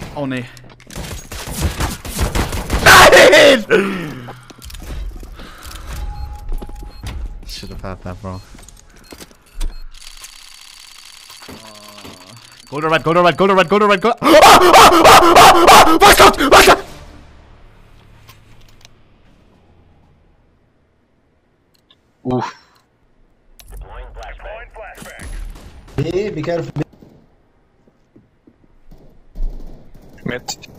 Oh nee. Nein! Should have had that, bro. Go to red, go to red, go to red, go to red, go. Was Gott! Was Gott! Oof. Hey, be careful. Mid.